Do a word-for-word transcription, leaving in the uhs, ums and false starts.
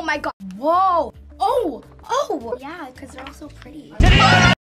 my god. Whoa. Oh, oh. Yeah, because they're all so pretty.